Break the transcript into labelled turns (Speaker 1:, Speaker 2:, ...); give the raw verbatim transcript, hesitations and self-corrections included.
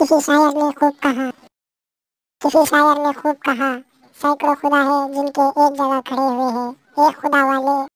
Speaker 1: किसी शायर ने खूब कहा किसी शायर ने खूब कहा, सैकड़ों खुदा हैं जिनके एक जगह खड़े हुए हैं, एक खुदा वाले